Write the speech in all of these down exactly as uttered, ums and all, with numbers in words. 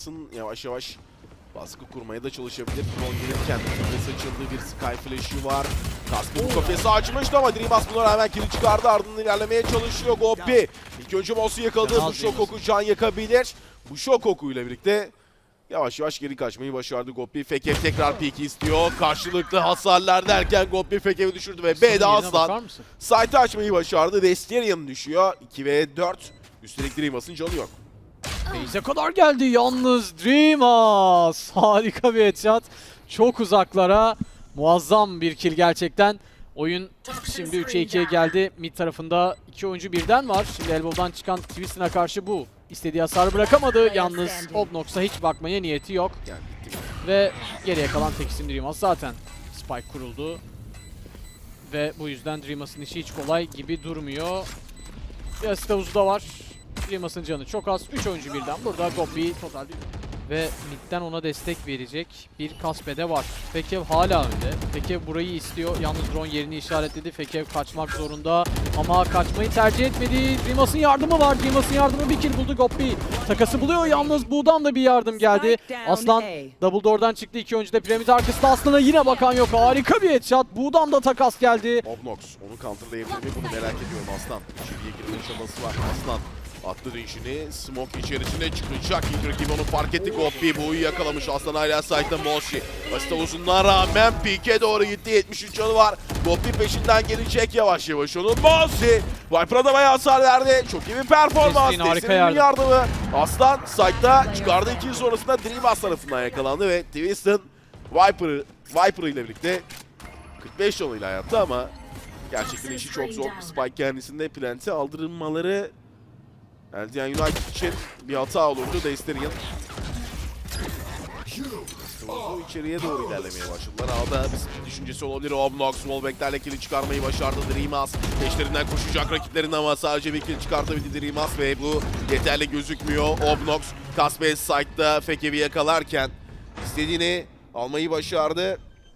Dreamas'ın yavaş yavaş baskı kurmaya da çalışabilir. Drone gelirken kafesi açıldığı bir Sky Flash'ı var. Kaskı bu kafesi açmıştı ama Dreamas buna rağmen kill çıkardı. Ardından ilerlemeye çalışıyor Gobbi. İlk önce Moss'u yakaladı. Bu şok oku can yakabilir. Bu şok okuyla birlikte yavaş yavaş geri kaçmayı başardı Gobbi. Fekev tekrar peek istiyor. Karşılıklı hasarlar derken Gobbi Fekev'i düşürdü ve B'de Aslan site'ı açmayı başardı. Destarian düşüyor. iki ve dört. Üstelik Dreamas'ın canı yok. Base'e kadar geldi yalnız Dreamas. Harika bir headshot. Çok uzaklara. Muazzam bir kill gerçekten. Oyun şimdi üçe ikiye geldi. Mid tarafında iki oyuncu birden var. Şimdi Elbow'dan çıkan Twiston'a karşı bu istediği hasarı bırakamadı. Yalnız Obnox'a hiç bakmaya niyeti yok. Ve geriye kalan tek isim Dreamas zaten. Spike kuruldu. Ve bu yüzden Dreamas'ın işi hiç kolay gibi durmuyor. Bir asist havuzu da var. Dreamas'ın canı çok az. üç oyuncu birden. Burada Gobbi total bir... Ve midden ona destek verecek bir Kaspe'de var. Fekev hala önde. Fekev burayı istiyor. Yalnız drone yerini işaretledi. Fekev kaçmak zorunda. Ama kaçmayı tercih etmedi. Dreamas'ın yardımı var. Dreamas'ın yardımı bir kill buldu Gobbi. Takası buluyor. Yalnız Bu'dan da bir yardım geldi. Aslan double door'dan çıktı. İki oyuncu da piramit arkasında. Aslan'a yine bakan yok. Harika bir headshot. Bu'dan da takas geldi. Obnox onu counterlayabilir mi? Bunu merak ediyorum Aslan. İçeriye girme çabası var. Aslan attı dönüşünü, smoke içerisine çıkacak. İlk rakibi onu fark etti. Gobbi Bu'yu yakalamış. Aslan hala site'da Moshi. Basit uzunluğa rağmen Peak'e doğru gitti. yetmiş üç canı var. Gobbi peşinden gelecek yavaş yavaş onun. Moshi Viper'a da bayağı hasar verdi. Çok iyi bir performans. Destinin yardımı. Aslan site'da çıkardığı iki sonrasında Dreamas tarafından yakalandı ve Twiston Viper'ı Viper ile birlikte kırk beş canıyla hayatta ama gerçekten işi çok zor. Spike kendisinde plant'i aldırılmaları L D N United için bir hata olurdu. Destarian içeriye doğru ilerlemeye başladılar. Alda bir split düşüncesi olabilir. Obnox wallbang'lerle kill'i çıkarmayı başardı. Dreamas peşlerinden koşacak rakiplerin ama sadece bir kill çıkartabildi Dreamas ve bu yeterli gözükmüyor. Obnox Kaspe site'da Fekev'i yakalarken istediğini almayı başardı.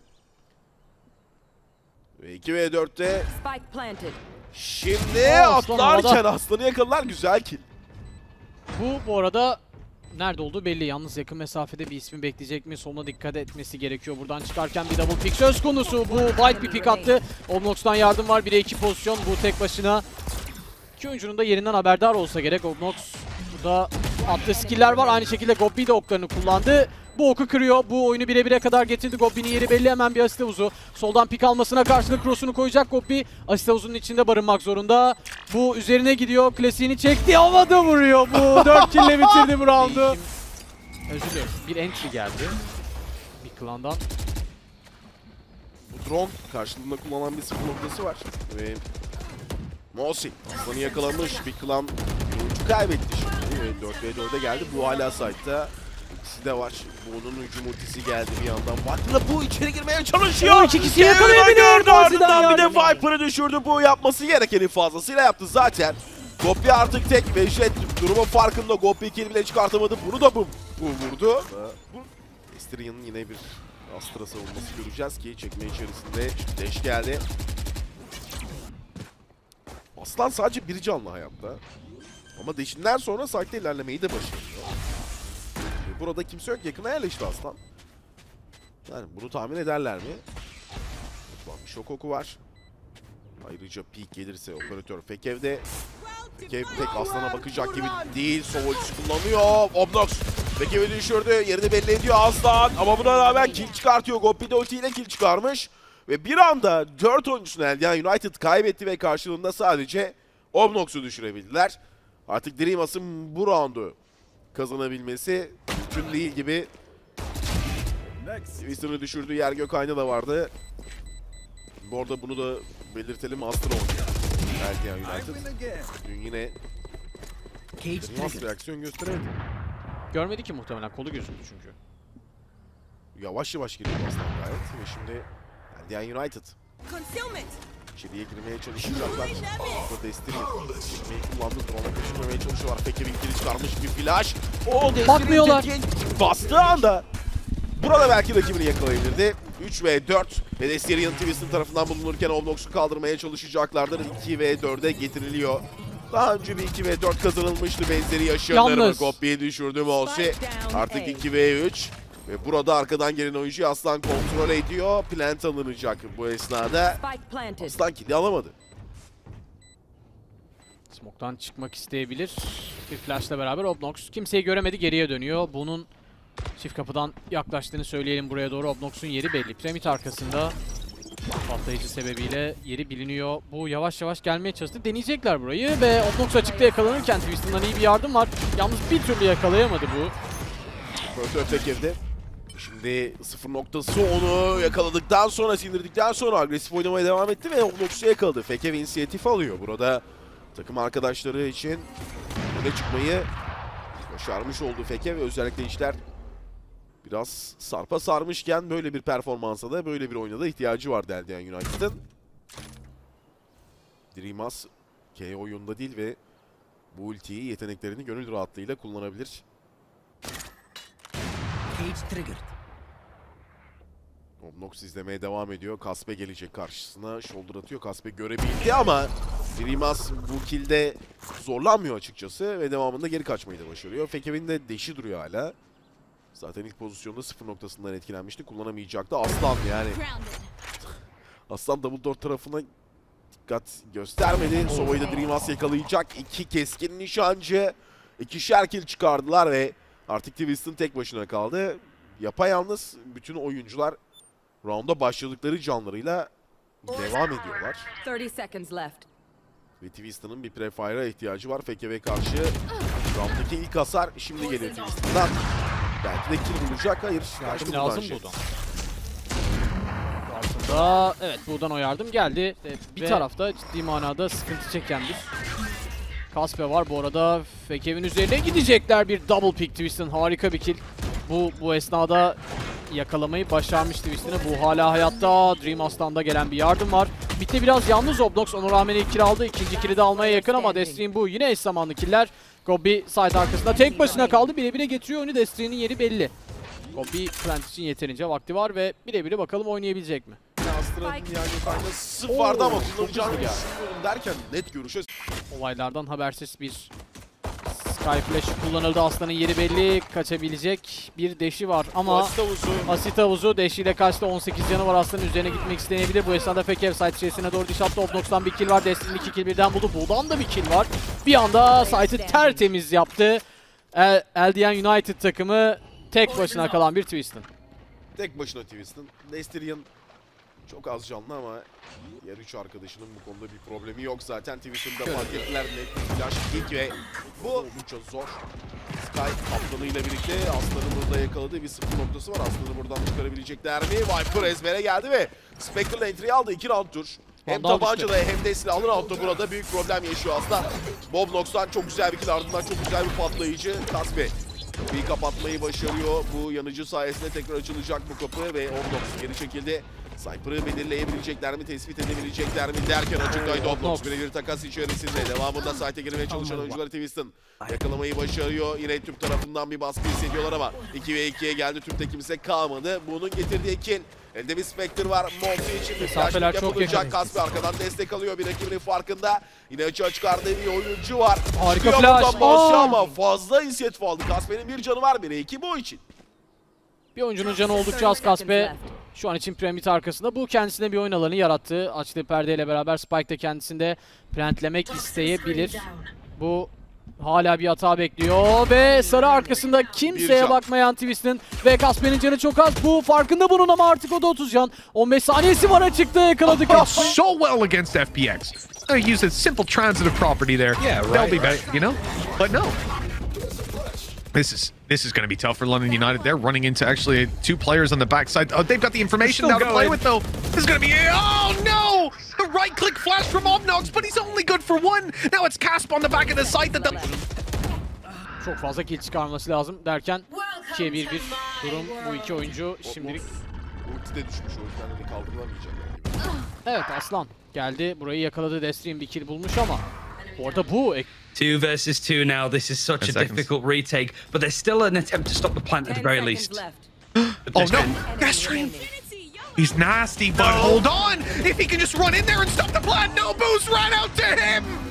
Ve iki ve dörtte şimdi oh, atlarken Aslan'ı yakaladılar. Güzel kill. Bu bu arada nerede olduğu belli. Yalnız yakın mesafede bir ismi bekleyecek mi? Soluna dikkat etmesi gerekiyor. Buradan çıkarken bir double pick söz konusu. Bu White bir pick attı. Obnox'tan yardım var. bire iki pozisyon. Bu tek başına. İki oyuncunun da yerinden haberdar olsa gerek. Obnox burada attığı skill'ler var. Aynı şekilde Gobbi de oklarını kullandı. Bu oku kırıyor. Bu oyunu bire bire kadar getirdi. Gobbi'nin yeri belli. Hemen bir asist havuzu. Soldan pik almasına karşılık cross'unu koyacak Gobbi. Asist havuzunun içinde barınmak zorunda. Bu üzerine gidiyor. Klasiğini çekti. Havada vuruyor bu. dört kill'le bitirdi bu round'u. Özür dilerim. Bir entry geldi. Bir klandan. Bu drone karşılığında kullanılan bir sıfır noktası var. Ve Mossy Aslan'ı yakalamış. Bir klan oyuncu kaybetti şimdi. Ve dört ve dörde geldi. Bu hala site'da. İkisi de var. Bunun hücum ultisi geldi bir yandan. Viper'la bu içeri girmeye çalışıyor. O ikisi yakalayabilir. Ardından bir de Viper'ı düşürdü. Bu yapması gerekeni fazlasıyla yaptı zaten. Gobbi artık tek ve Jet durumun farkında. Gobbi kill bile çıkartamadı. Bunu da bu, bu vurdu. Destarian'ın yine bir Astra savunması göreceğiz ki çekme içerisinde Dash geldi. Aslan sadece bir canlı hayatta. Ama Dash'inden sonra site'de ilerlemeyi de başarıyor. Burada kimse yok. Yakına yerleşti Aslan. Yani bunu tahmin ederler mi? Bak bir şok oku var. Ayrıca peek gelirse operatör Fekev'de. Fekev tek Aslan'a bakacak gibi değil. Sovolcusu kullanıyor. Obnox Fekev'i düşürdü. Yerini belli ediyor Aslan. Ama buna rağmen kill çıkartıyor. Gobbi de ultiyle kill çıkarmış. Ve bir anda dört oyuncusunu L D N United kaybetti ve karşılığında sadece Obnox'u düşürebildiler. Artık Dreamas'ın bu roundu kazanabilmesi mümkün değil gibi. Twiston'u düşürdüğü yer Gökay'da da vardı. Bu arada bunu da belirtelim. Astra oynuyor L D N United. Dün yine Dreamas reaksiyon gösteremedi. Görmedi ki muhtemelen. Kolu gözüktü çünkü. Yavaş yavaş geliyor Aslan gayet. Ve şimdi L D N United İçeriye girmeye çalışacaklar. Burada Destarian girmeyi kullandı. Drone'a kaçırmamaya çalışıyorlar. Fekev'in kili çıkarmış bir flash. O bakmıyorlar. Bastığı anda burada belki rakibini yakalayabilirdi. üç ve dört ve Destarian Twiston tarafından bulunurken Obnox'u kaldırmaya çalışacaklardır. iki ve dörde getiriliyor. Daha önce bir iki ve dört kazanılmıştı, benzeri yaşanır mı? Yalnız. Kopyayı düşürdü Mosi. Artık iki ve üç. Ve burada arkadan gelen oyuncuyu Aslan kontrol ediyor. Plant alınacak bu esnada. Aslan kili alamadı. Smoke'tan çıkmak isteyebilir. Bir flash'la beraber Obnox kimseyi göremedi, geriye dönüyor. Bunun çift kapıdan yaklaştığını söyleyelim buraya doğru. Obnox'un yeri belli. Piramit arkasında patlayıcı sebebiyle yeri biliniyor. Bu yavaş yavaş gelmeye çalıştı. Deneyecekler burayı ve Obnox açıkta yakalanırken Twiston'dan iyi bir yardım var. Yalnız bir türlü yakalayamadı bu. Proto tek girdi. Şimdi sıfır noktası onu yakaladıktan sonra, sindirdikten sonra agresif oynamaya devam etti ve Obnox'u yakaladı. Fekev inisiyatif alıyor. Burada takım arkadaşları için öne çıkmayı başarmış oldu Fekev ve özellikle işler biraz sarpa sarmışken böyle bir performansa da, böyle bir oyuna da ihtiyacı var Eldian United'ın. Dreamaz K oyunda değil ve bu ultiyi, yeteneklerini gönül rahatlığıyla kullanabilir. Obnox izlemeye devam ediyor. Kaspe gelecek karşısına. Shoulder atıyor. Kaspe görebildi ama Dreamaz bu killde zorlanmıyor açıkçası ve devamında geri kaçmayı da başarıyor. Fekev'in de deşi duruyor hala. Zaten ilk pozisyonda sıfır noktasından etkilenmişti. Kullanamayacaktı. Aslan yani. Aslan double door tarafına dikkat göstermedi. Sova'yı da Dreamaz yakalayacak. İki keskin nişancı. İkişer kill çıkardılar ve artık Twiston tek başına kaldı. Yapayalnız bütün oyuncular round'a başladıkları canlarıyla devam ediyorlar. Ve Twiston'ın bir prefire'a ihtiyacı var. Fekev'e karşı round'daki ilk hasar şimdi geliyor Twiston'dan. Belki de kill bulacak. Hayır. Yardım lazım buradan. Aslında evet, buradan o yardım geldi. Evet, bir Ve... tarafta ciddi manada sıkıntı çeken bir Kaspe var. Bu arada Fekev'in üzerine gidecekler. Bir double pick Twiston. Harika bir kill. Bu bu esnada yakalamayı başarmış Twiston'ı. Bu hala hayatta. Dreamaz'dan da gelen bir yardım var. Bitti biraz yalnız Obnox. Ona rağmen ilk kill aldı. İkinci kill'i de almaya yakın ama Destrin bu. Yine eş zamanlı killer. Gobi side arkasında tek başına kaldı. Bire bire getiriyor oyunu. Destrin'in yeri belli. Gobi plant için yeterince vakti var ve bire bire bakalım oynayabilecek mi? Astra'nın yani faydası vardı ama kullanacağını düşünüyorum derken net görüşe. Olaylardan habersiz bir Sky Flash kullanıldı. Aslan'ın yeri belli. Kaçabilecek bir deşi var ama Asit havuzu. Asit havuzu deşiyle kaçtı. on sekiz canı var. Aslan'ın üzerine gitmek istenebilir. Bu esnada Fekev site içerisine doğru diş attı. Obnox'tan bir kill var. Destin'in iki kill birden buldu. Buğdan da bir kill var. Bir anda site'ı tertemiz yaptı. El Eldian United takımı tek başına kalan bir Twiston. Tek başına Twiston. Destirian çok az canlı ama diğer üç arkadaşının bu konuda bir problemi yok zaten. Twiston'da fark ettiler. Net bir flash ilk ve bu oldukça zor. Sky kaptanıyla birlikte Aslan'ı burada yakaladığı bir sıfır noktası var. Aslan'ı buradan çıkarabilecekler mi? Viper ezbere geldi ve Spectral entry aldı. iki round'tur. Hem tabancada hem de silahlı round'da burada büyük problem yaşıyor Aslan. Bobnox'tan çok güzel bir kill, ardından çok güzel bir patlayıcı. Kaspe kapıyı kapatmayı başarıyor. Bu yanıcı sayesinde tekrar açılacak bu kapı ve Obnox geri çekildi. Cypher'ı belirleyebilecekler mi, tespit edebilecekler mi derken açıktaydı Obnox. Birebir takas içerisinde. Devamında site'e girmeye çalışan oyuncuları Twiston yakalamayı başarıyor. Yine Türk tarafından bir baskı hissediyorlar ama iki ve ikiye geldi. Türk'te kimse kalmadı. Bunun getirdiği kill. Elde bir Spectre var. Monty için bir flashback yapılacak. Kaspe arkadan destek alıyor. Bir rakibinin farkında. Yine açığa çıkardığı bir oyuncu var. Harika flash. Ama fazla inisiyatif aldı. Kaspe'nin bir canı var. bire iki bu için. Bir oyuncunun canı oldukça az Kaspe. Şu an için Pyramid arkasında. Bu kendisine bir oyun alanı yarattı. Açtığı perdeyle beraber Spike de kendisinde plantlemek isteyebilir. Bu hala bir hata bekliyor ve sarı arkasında kimseye bakmayan Twiston ve Kaspe'nin canı çok az. Bu farkında bunun ama artık o da otuz can. on beş saniyesi var açıkta, yakaladı Kaspe. So well against F P X. I used a simple transitive property there. Yeah, right. They'll be better, you know? But no. This is this is going to be tough for London United. They're running into actually two players on the backside. Oh, they've got the information now to play with, though. This is going to be... Oh, no! The right-click flash from Obnox, but he's only good for one. Now it's Casp on the back of the site. That the... Çok fazla kill çıkarması lazım derken ikiye bir bir durum bu iki oyuncu şimdilik. Ulti de düşmüş, o yüzden de kaldırılamayacak. Evet, Aslan geldi, burayı yakaladı. Destrin bir kill bulmuş ama orada bu... Two versus two now. This is such a difficult retake, but there's still an attempt to stop the plant at the very least. Oh no, Destrin! He's nasty, but hold on! If he can just run in there and stop the plant, no boost ran out to him!